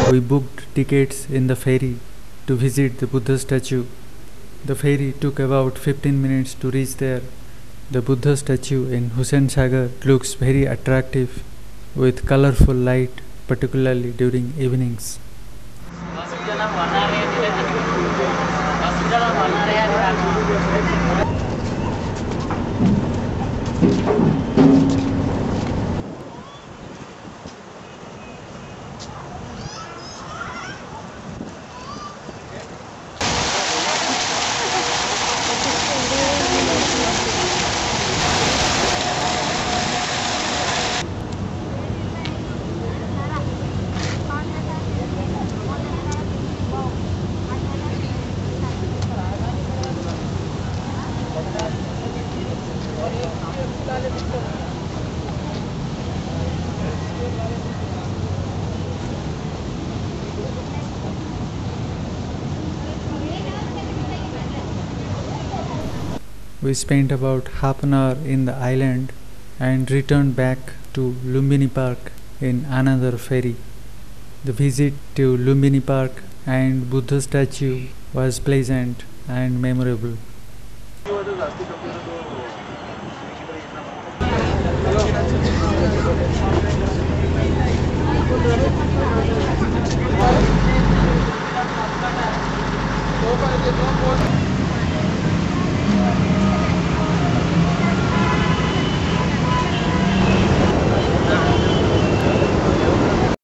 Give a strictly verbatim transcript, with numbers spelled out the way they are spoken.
We booked tickets in the ferry to visit the Buddha statue. The ferry took about fifteen minutes to reach there. The Buddha statue in Hussain Sagar looks very attractive with colorful light, particularly during evenings. We spent about half an hour in the island and returned back to Lumbini Park in another ferry. The visit to Lumbini Park and Buddha statue was pleasant and memorable.